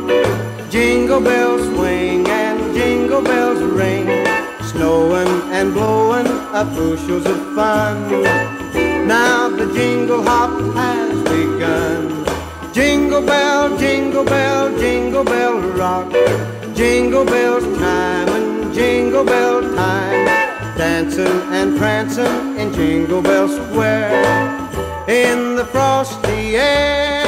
rock. Jingle bells swing and jingle bells ring, snowing and blowing up bushels of fun. Now the jingle hop has begun. Jingle bell, jingle bell, jingle bell rock. Jingle bells chime and jingle bell time, dancing and prancing in Jingle Bell Square in the frosty air.